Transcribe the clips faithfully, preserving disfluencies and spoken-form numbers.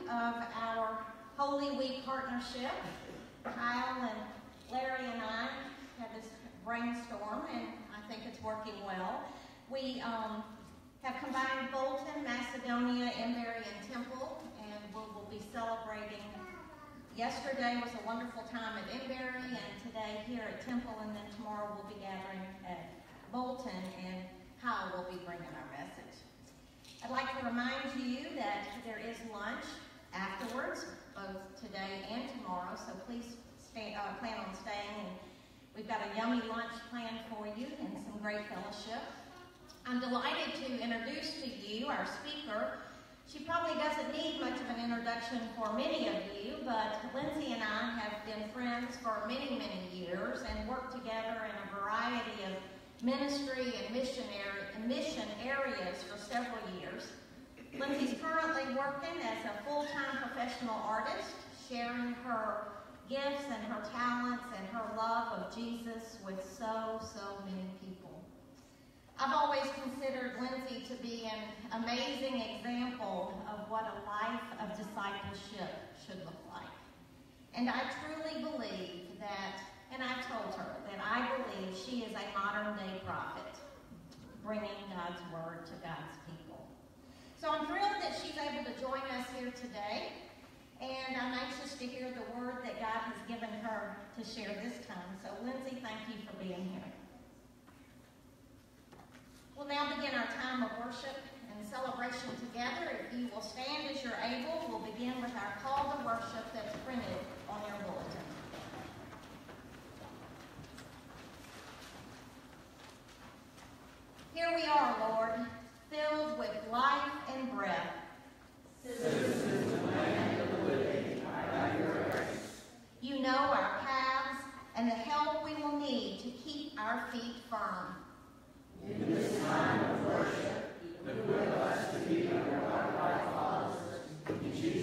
of our Holy Week partnership. Kyle and Larry and I had this brainstorm, and I think it's working well. We um, have combined Bolton, Macedonia, Embury, and Temple, and we'll, we'll be celebrating. Yesterday was a wonderful time at Embury, and today here at Temple, and then tomorrow we'll be gathering at Bolton, and Kyle will be bringing our message. I'd like to remind you that there is lunch afterwards, both today and tomorrow, so please stay, uh, plan on staying. And we've got a yummy lunch planned for you and some great fellowship. I'm delighted to introduce to you our speaker. She probably doesn't need much of an introduction for many of you, but Lindsay and I have been friends for many, many years and worked together in a variety of ministry and missionary and mission areas for several years. Lindsay's currently working as a full-time professional artist, sharing her gifts and her talents and her love of Jesus with so, so many people. I've always considered Lindsay to be an amazing example of what a life of discipleship should look like. And I truly believe that, and I've told her, that I believe she is a modern-day prophet, bringing God's word to God's people. So I'm thrilled that she's able to join us here today, and I'm anxious to hear the word that God has given her to share this time. So Lindsay, thank you for being here. We'll now begin our time of worship and celebration together. If you will stand as you're able, we'll begin with our call to worship that's printed on your bulletin. Here we are, Lord, filled with life and breath. Citizens of the land of the living, by your grace. You know our paths and the help we will need to keep our feet firm. In this time of worship, equip us to be your godlike followers. In Jesus'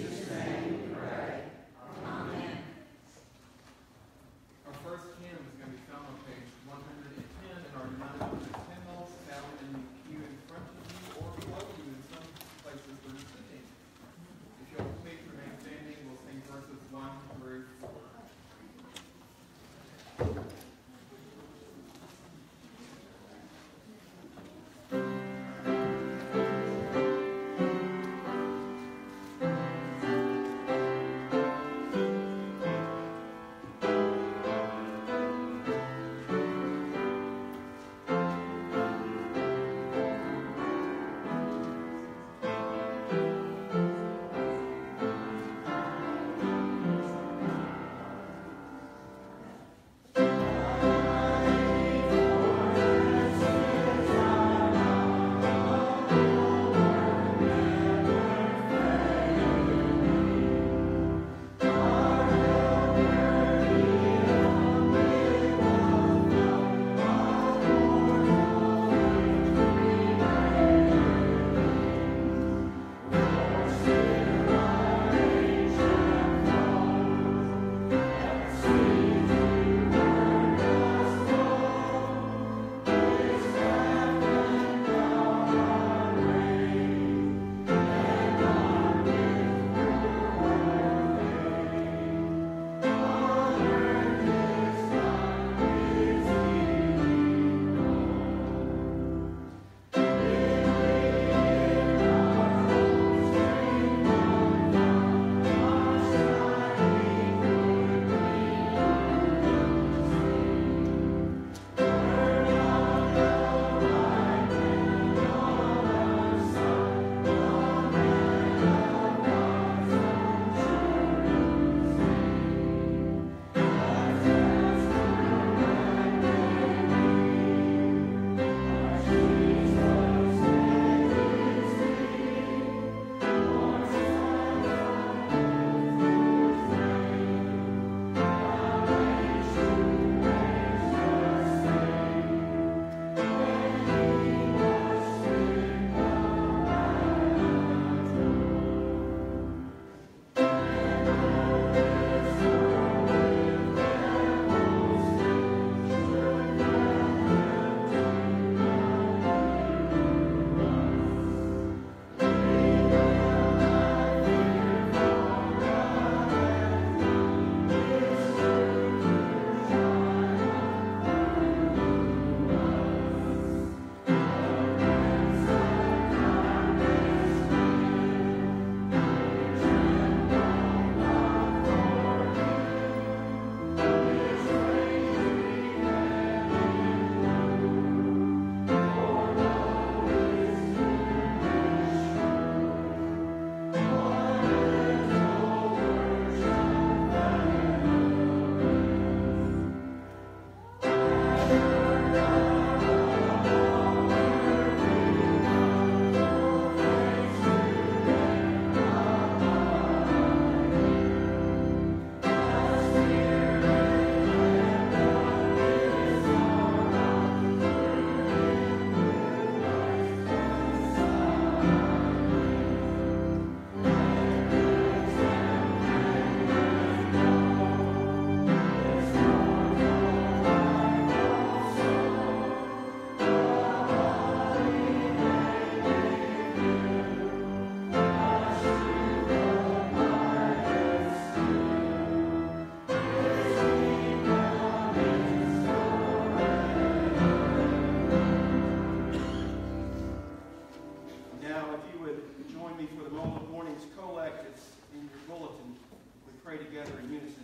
in your bulletin. We pray together in unison.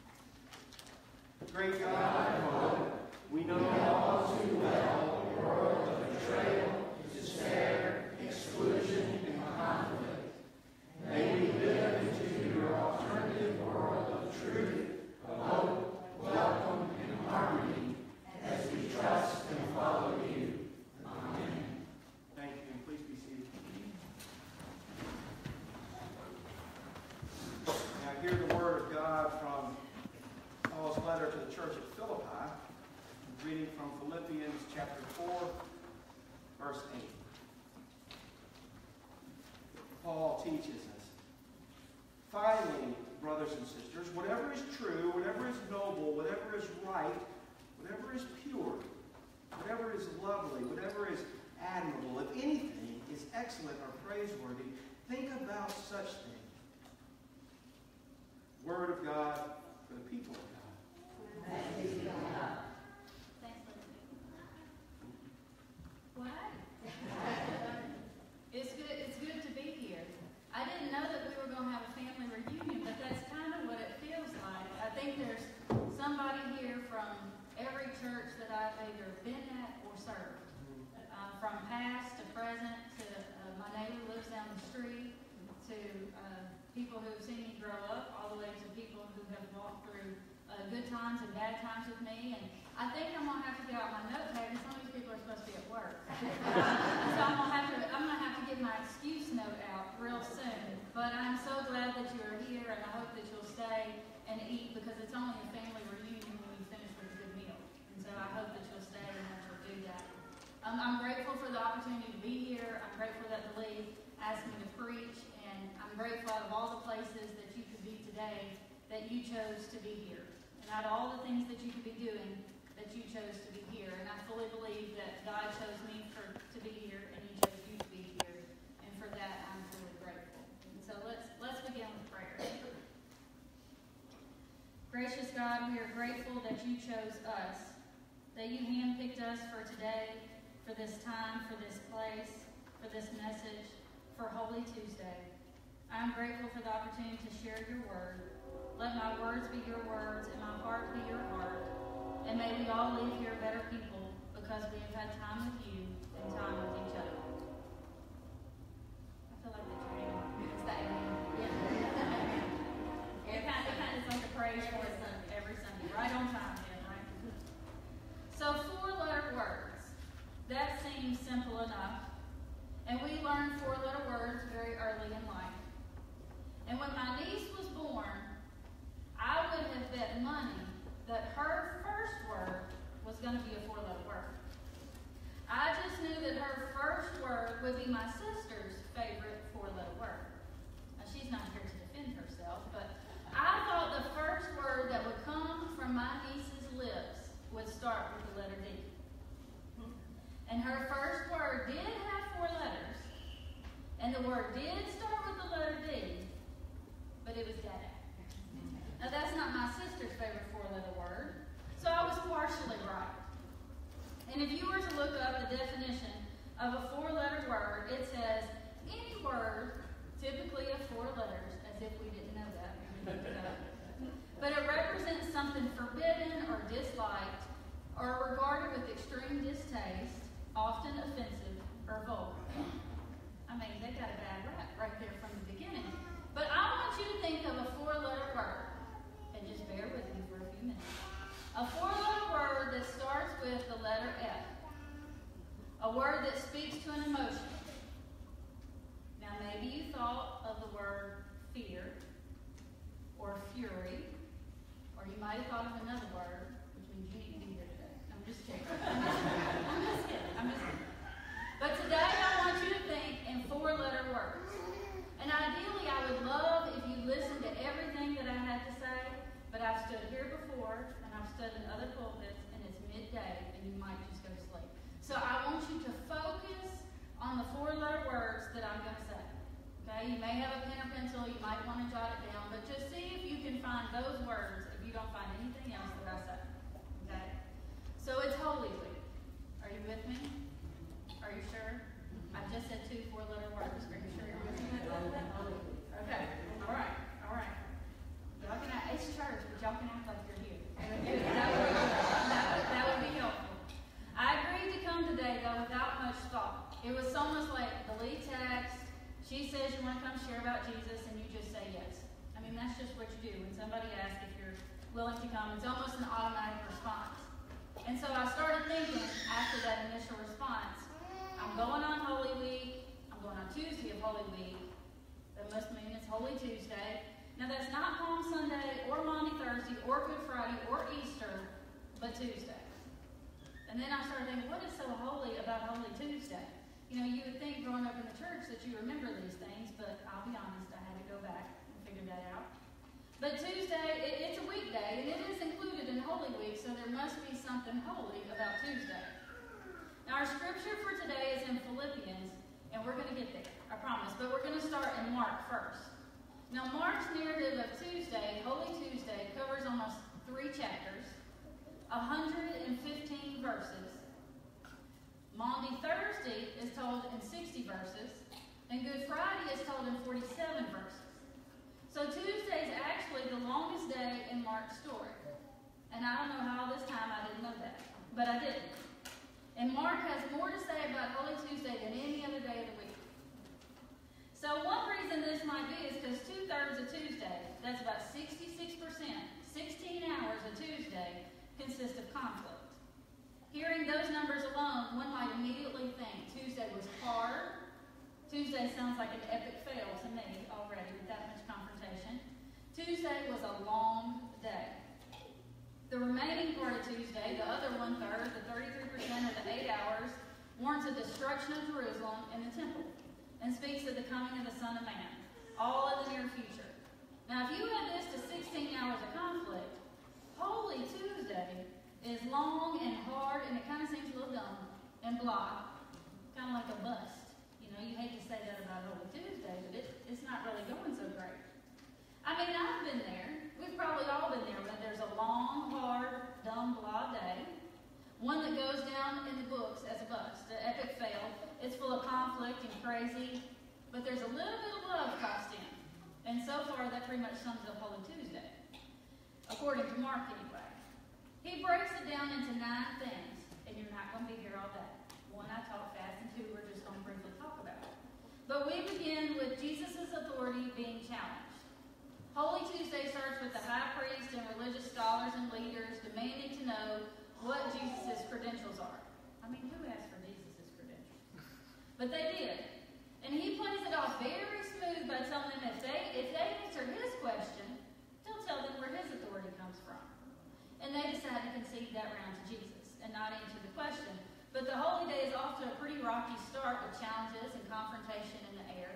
Great God of hope, we know all too well a world of betrayal, despair, exclusion, and conflict. May we live into your alternative world of truth, of hope, welcome, and harmony as we trust and follow you. Amen. Thank you, and please be seated. Now hear the word of God from Paul's letter to the church at Philippi. I'm reading from Philippians chapter four, verse eight. Paul teaches us, finally, brothers and sisters, whatever is true, whatever is noble, whatever is right, whatever is pure, whatever is lovely, whatever is admirable, if anything is excellent or praiseworthy, think about such things. Word of God for the people of God. Thanks be to God. What? It's good. It's good to be here. I didn't know that we were going to have a family reunion, but that's kind of what it feels like. I think there's somebody here from every church that I've either been at or served, uh, from past to present to uh, my neighbor lives down the street, to uh, people who've seen me grow up, all the way to people who have walked through uh, good times and bad times with me. And I think I'm gonna have to get out my notepad because some of these people are supposed to be at work. So I'm gonna have to I'm gonna have to get my excuse note out real soon. But I'm so glad that you are here, and I hope that you'll stay and eat, because it's only a family reunion when you finish with a good meal. And so I hope that you'll stay and that you'll do that. Um, I'm grateful for the opportunity to be here. I'm grateful that the lead asked me to preach, and I'm grateful out of all the places that you could be today that you chose to be here. And out of all the things that you could be doing, that you chose to be here. And I fully believe that God chose me for to be here, and He chose you to be here. And for that, I'm fully grateful. And so let's let's begin with prayer. Gracious God, we are grateful that you chose us, that you handpicked us for today, for this time, for this place, for this message, for Holy Tuesday. I am grateful for the opportunity to share your word. Let my words be your words and my heart be your heart. And may we all leave here better people because we have had time with you and time with each other. I feel like that's your amen. It's the amen. Yeah. It kind of, kind of is like a praise for it every Sunday. Right on time, then, right? So four-letter words. That seems simple enough. And we learned four-letter words very early in life. And when my niece was born, I would have bet money that her first word was going to be a four-letter word. I just knew that her first word would be my sister's favorite four-letter word. Now, she's not here to defend herself, but I thought the first word that would come from my niece's lips would start with the letter D. And her first word did have four letters, and the word did start with the letter D, but it was Dada. Now, that's not my sister's favorite four-letter word, so I was partially right. And if you were to look up the definition of a four-letter word, it says, any word, typically of four letters, as if we didn't know that. But it represents something forbidden or disliked, or regarded with extreme distaste, often offensive or vulgar. I mean, they got a bad rap right there from the beginning. But I want you to think of a four-letter word. And just bear with me for a few minutes. A four-letter word that starts with the letter F. A word that speaks to an emotion. Now, maybe you thought of the word fear or fury, or you might have thought of another word, which means you need to be here today. I'm just kidding. I'm just kidding. I'm just kidding. I'm just kidding. But today I want you to think in four-letter words. And ideally, I would love if you listened to everything that I had to say, but I've stood here before, and I've stood in other pulpits, and it's midday, and you might just go to sleep. So I want you to focus on the four-letter words that I'm going to say. Okay? You may have a pen or pencil, you might want to jot it down, but just see if you can find those words if you don't find anything else that I say. Okay? So it's Holy Week. Are you with me? Are you sure? I just said two four-letter words. Are you sure you're with me? Okay. All right. somebody asks if you're willing to come, it's almost an automatic response. And so I started thinking after that initial response, I'm going on Holy Week, I'm going on Tuesday of Holy Week. That must mean it's Holy Tuesday. Now that's not Palm Sunday or Maundy Thursday or Good Friday or Easter, but Tuesday. And then I started thinking, what is so holy about Holy Tuesday? You know, you would think growing up in the church that you remember these things, but I'll be honest, I had to go back and figure that out. But Tuesday, it, it's a weekday, and it is included in Holy Week, so there must be something holy about Tuesday. Now, our scripture for today is in Philippians, and we're going to get there, I promise. But we're going to start in Mark first. Now, Mark's narrative of Tuesday, Holy Tuesday, covers almost three chapters, one hundred fifteen verses. Maundy Thursday is told in sixty verses, and Good Friday is told in forty-seven verses. So Tuesday is actually the longest day in Mark's story. And I don't know how this time I didn't know that, but I didn't. And Mark has more to say about Holy Tuesday than any other day of the week. So one reason this might be is because two-thirds of Tuesday, that's about sixty-six percent, sixteen hours of Tuesday, consist of conflict. Hearing those numbers alone, one might immediately think Tuesday was hard. Tuesday sounds like an epic fail to me already with that much confrontation. Tuesday was a long day. The remaining part of Tuesday, the other one-third, the thirty-three percent of the eight hours, warns the destruction of Jerusalem and the temple, and speaks of the coming of the Son of Man, all in the near future. Now, if you add this to sixteen hours of conflict, Holy Tuesday is long and hard, and it kind of seems a little dumb and blah, kind of like a bust. You know, you hate to say that about Holy Tuesday, but it, it's not really going so great. I mean, I've been there. We've probably all been there, but there's a long, hard, dumb, blah day. One that goes down in the books as a bust, an epic fail. It's full of conflict and crazy, but there's a little bit of love tossed in. And so far, that pretty much sums up Holy Tuesday, according to Mark anyway. He breaks it down into nine things, and you're not going to be here all day. One, I talk fast, and two, we're just going to briefly talk about it. But we begin with Jesus' authority being challenged. Holy Tuesday starts with the high priest and religious scholars and leaders demanding to know what Jesus' credentials are. I mean, who asked for Jesus' credentials? But they did. And he plays it off very smooth by telling them if they, if they answer his question, he'll tell them where his authority comes from. And they decide to concede that round to Jesus and not answer the question. But the holy day is off to a pretty rocky start with challenges and confrontation in the air.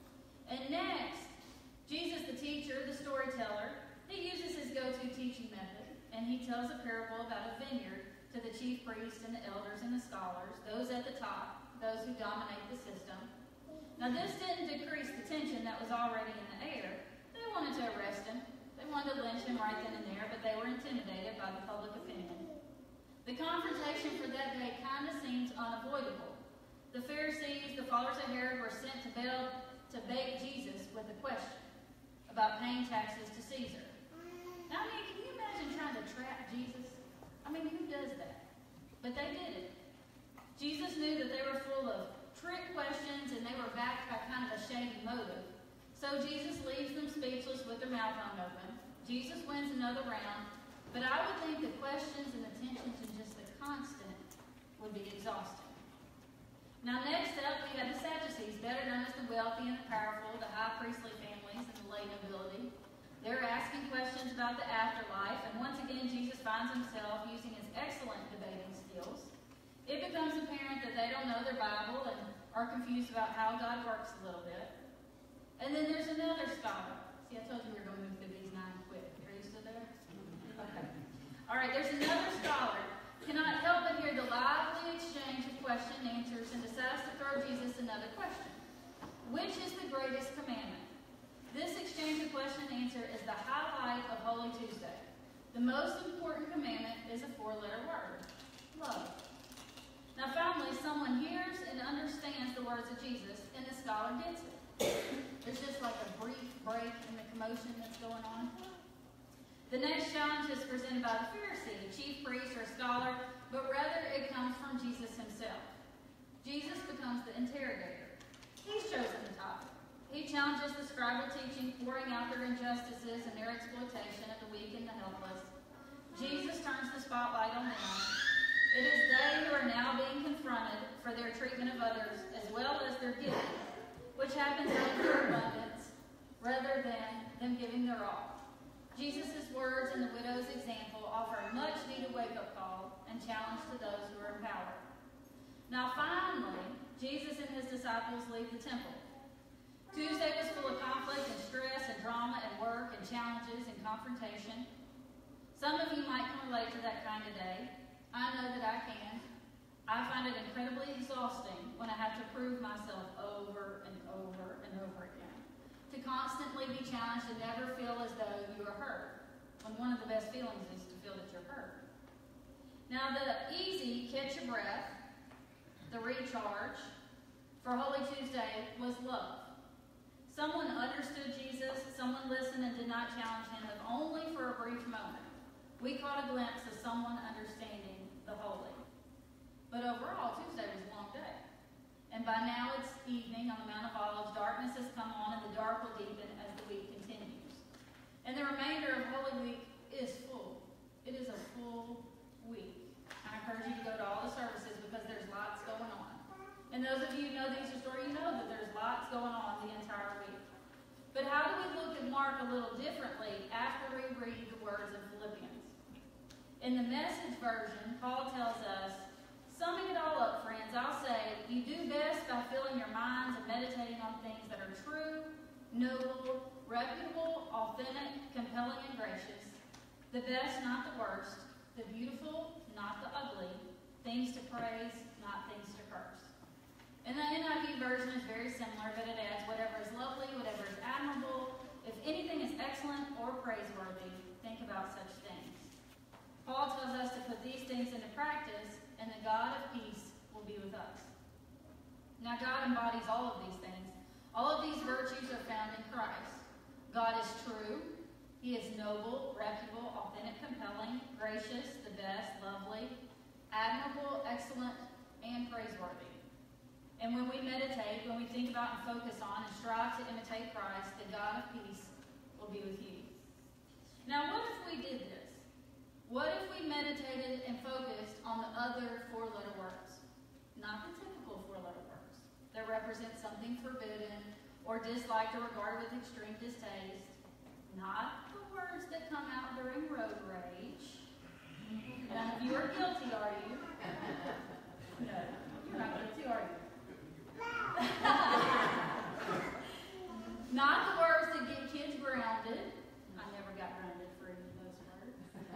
And next, Jesus, the teacher, the storyteller, he uses his go-to teaching method, and he tells a parable about a vineyard to the chief priests and the elders and the scholars, those at the top, those who dominate the system. Now, this didn't decrease the tension that was already in the air. They wanted to arrest him. They wanted to lynch him right then and there, but they were intimidated by the public opinion. The confrontation for that day kind of seems unavoidable. The Pharisees, the followers of Herod, were sent to bail, to bait Jesus with a question about paying taxes to Caesar. Now, I mean, can you imagine trying to trap Jesus? I mean, who does that? But they did it. Jesus knew that they were full of trick questions and they were backed by kind of a shady motive. So Jesus leaves them speechless with their mouth hung open. Jesus wins another round. But I would think the questions and the tensions and just the constant would be exhausting. Now, next up, we have the Sadducees, better known as the wealthy and the powerful, the high priestly families and the lay nobility. They're asking questions about the afterlife, and once again, Jesus finds himself using his excellent debating skills. It becomes apparent that they don't know their Bible and are confused about how God works a little bit. And then there's another scholar. See, I told you we were going to move through these nine quick. Are you still there? Okay. All right, there's another scholar. Cannot help but hear the lively exchange of question and answers and decides to throw Jesus another question. Which is the greatest commandment? This exchange of question and answer is the highlight of Holy Tuesday. The most important commandment is a four-letter word, love. Now finally, someone hears and understands the words of Jesus, and the scholar gets it. There's just like a brief break in the commotion that's going on. The next challenge is presented by the Pharisee, a chief priest or a scholar, but rather it comes from Jesus himself. Jesus becomes the interrogator. He's chosen the topic. He challenges the scribal teaching, pouring out their injustices and their exploitation of the weak and the helpless. Jesus turns the spotlight on them. It is they who are now being confronted for their treatment of others as well as their giving, which happens out of their abundance rather than them giving their all. Jesus' words and the widow's example offer a much-needed wake-up call and challenge to those who are in power. Now finally, Jesus and his disciples leave the temple. Tuesday was full of conflict and stress and drama and work and challenges and confrontation. Some of you might can relate to that kind of day. I know that I can. I find it incredibly exhausting when I have to prove myself over and over and over again. To constantly be challenged and never feel as though you are heard, when one of the best feelings is to feel that you're heard. Now the easy catch your breath, the recharge for Holy Tuesday was love. Someone understood Jesus, someone listened and did not challenge him, if only for a brief moment. We caught a glimpse of someone understanding the holy. But overall, Tuesday was a long day. And by now it's evening on the Mount of Olives. Darkness has come on and the dark will deepen as the week continues. And the remainder of Holy Week is full. It is a full week. I encourage you to go to all the services because there's lots going on. And those of you who know the Easter story, you know that there's lots going on the entire week. But how do we look at Mark a little differently after we read the words of Philippians? In the Message version, Paul tells us, summing it all up, friends, I'll say, you do best by filling your minds and meditating on things that are true, noble, reputable, authentic, compelling, and gracious. The best, not the worst. The beautiful, not the ugly. Things to praise, not things to curse. And the N I V version is very similar, but it adds whatever is lovely, whatever is admirable. If anything is excellent or praiseworthy, think about such things. Paul tells us to put these things into practice, and the God of peace will be with us. Now, God embodies all of these things. All of these virtues are found in Christ. God is true. He is noble, reputable, authentic, compelling, gracious, the best, lovely, admirable, excellent, and praiseworthy. And when we meditate, when we think about and focus on and strive to imitate Christ, the God of peace will be with you. Now, what if we did this? What if we meditated and focused on the other four-letter words? Not the typical four-letter words that represent something forbidden or disliked or regarded with extreme distaste. Not the words that come out during road rage. None of you are guilty, are you? No, you're not guilty, are you? Not the words that get kids grounded. I never got grounded for any of those words.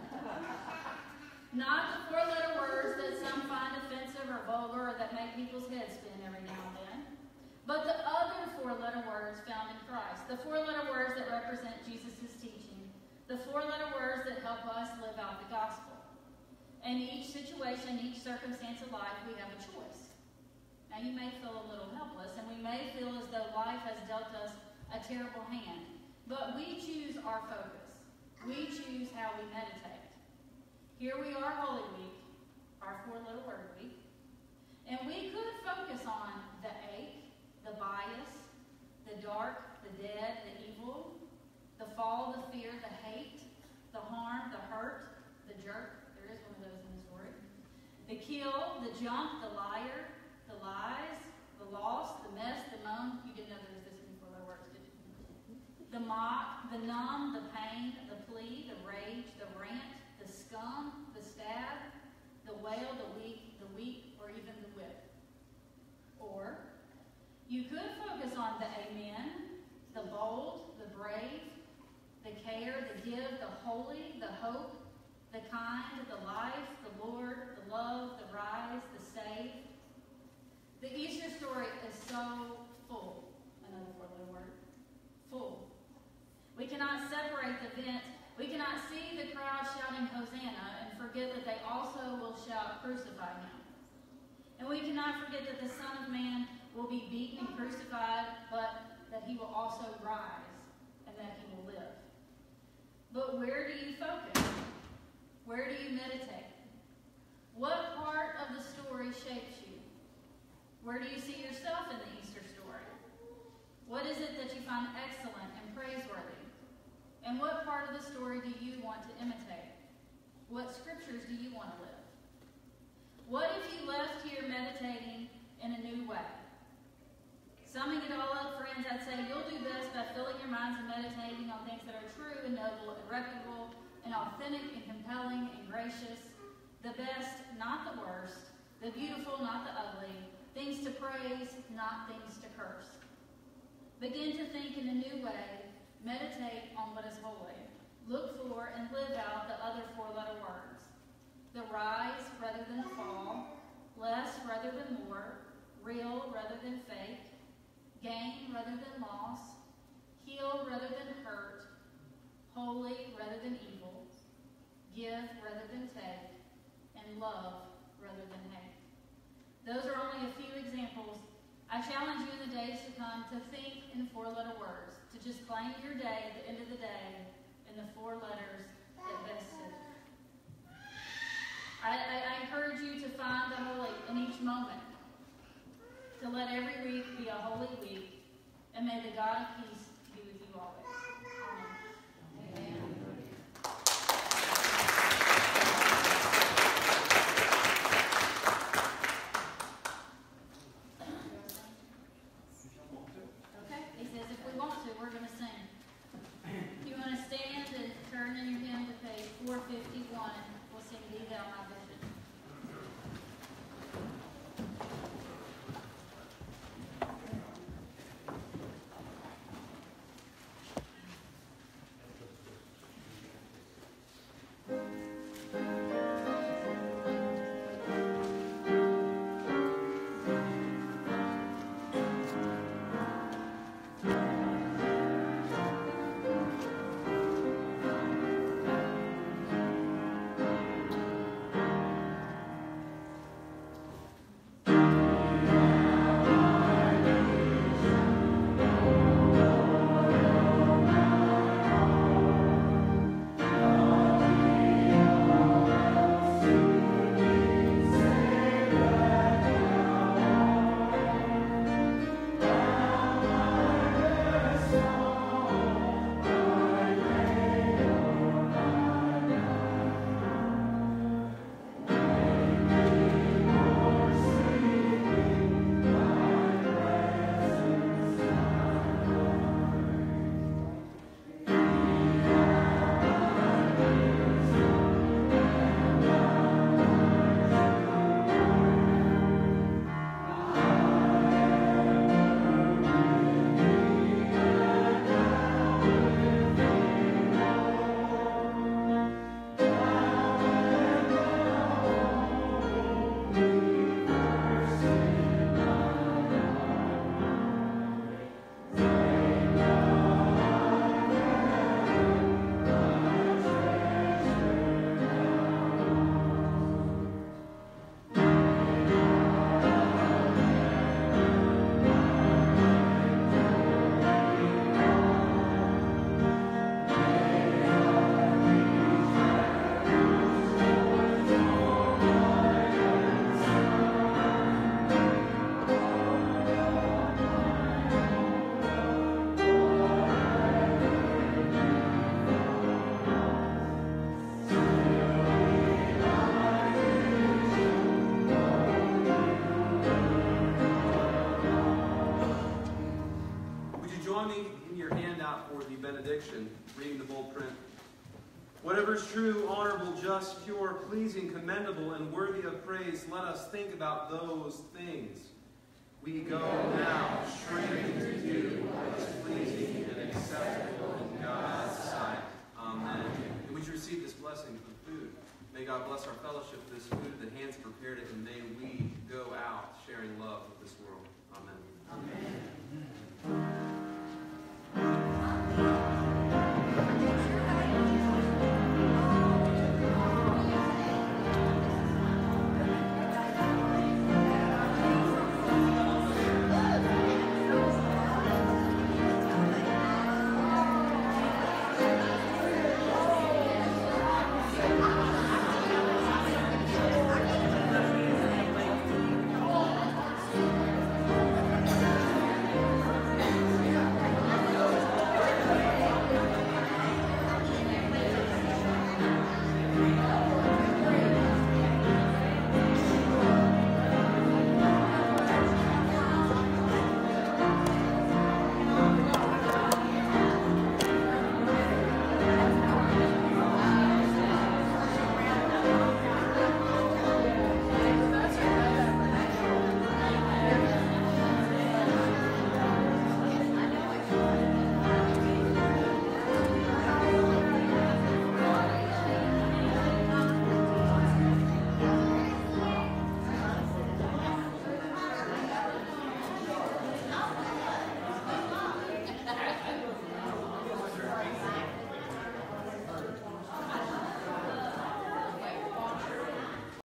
Not the four-letter words that some find offensive or vulgar or that make people's heads spin every now and then. But the other four-letter words found in Christ. The four-letter words that represent Jesus' teaching. The four-letter words that help us live out the gospel. In each situation, each circumstance of life, we have a choice. Now, you may feel a little helpless, and we may feel as though life has dealt us a terrible hand. But we choose our focus. We choose how we meditate. Here we are, Holy Week, our four-letter word week. And we could focus on the ache, the bias, the dark, the dead, the evil, the fall, the fear, the hate, the harm, the hurt, the jerk. There is one of those in the story. The kill, the junk, the liar, the lies, the loss, the mess, the moan. You didn't know there was this many four-letter words, did you? The mock, the numb, the pain, the plea, the rage, the rant, the scum, the stab, the wail, the weak, the weak, or even the whip. Or you could focus on the amen, the bold, the brave, the care, the give, the holy, the hope, the kind, the life, the Lord, the love, the rise, the save. The Easter story is so full. Another four-letter word. Full. We cannot separate the event. We cannot see the crowd shouting Hosanna and forget that they also will shout, crucify him. And we cannot forget that the Son of Man will be beaten and crucified, but that he will also rise and that he will live. But where do you focus? Where do you meditate? What part of the story shapes you? Where do you see yourself in the Easter story? What is it that find excellent and praiseworthy? And what part of the story do you want to imitate? What scriptures do you want to live? What if you left here meditating in a new way? Summing it all up, friends, I'd say you'll do best by filling your minds and meditating on things that are true and noble and reputable and authentic and compelling and gracious, the best, not the worst, the beautiful, not the ugly, things to praise, not things to curse. Begin to think in a new way. Meditate on what is holy. Look for and live out the other four-letter words. The rise rather than fall, less rather than more, real rather than fake, gain rather than loss, heal rather than hurt, holy rather than evil, give rather than take, and love rather than hate. Those are only a few examples. I challenge you in the days to come to think in four-letter words, to just claim your day at the end of the day in the four letters that best suit. I, I, I encourage you to find the holy in each moment, to let every week be a holy week, and may the God of peace be with you always. Amen. Amen. Okay, he says if we want to, we're going to sing. If you want to stand and turn in your hymn to page four fifty-one, we'll sing Be Thou My Vision. Reading the bold print. Whatever is true, honorable, just, pure, pleasing, commendable, and worthy of praise, let us think about those things. We go now straight to do what is pleasing and acceptable in God's sight. Amen. And would you receive this blessing for the food? May God bless our fellowship with this food, the hands prepared it, and may we go out sharing love with this world. Amen. Amen.